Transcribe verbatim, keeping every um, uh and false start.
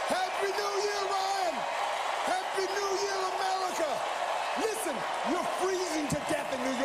Happy New Year, Ryan! Happy New Year, America! Listen, you're freezing to death in New